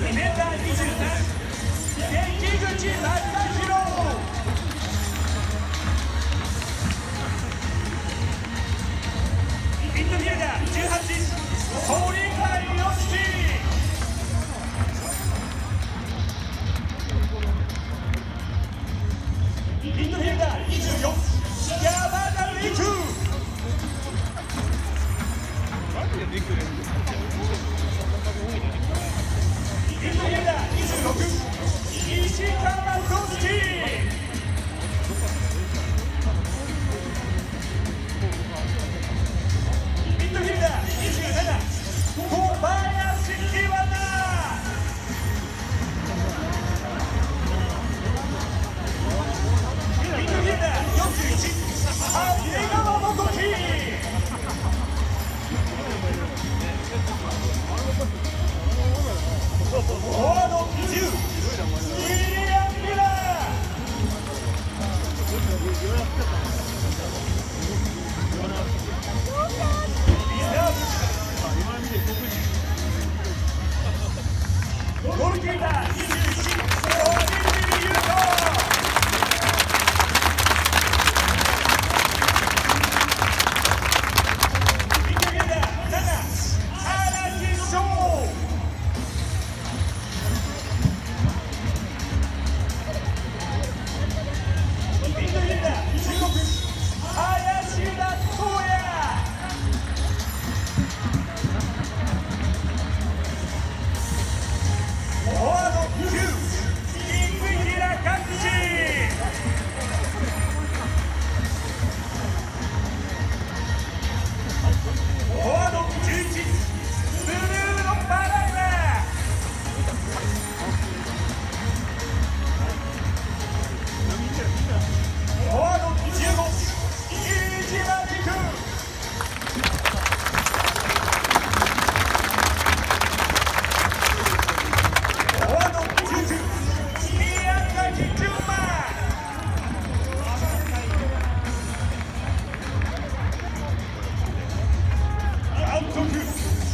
メンバー23、関口正宏。ミッドフィルダー18、鳥海良樹。ミッドフィルダー24、山田陸。ミッドフィルダー26、石川俊樹。ミッドフィルダー27、小林キワナ。ミッドフィルダー41、長谷川元樹。フォワード10、ウィリアム・ミラー。ゴールキーパー21、小泉優斗。ミッドフィルダー7、荒木翔。ミッドフィルダー16、林田智也。フォワード9、生平勝志。フォワード11、ブルーノ・パライラ。フォワード15、飯島陸。フォワード19、宮崎純馬。監督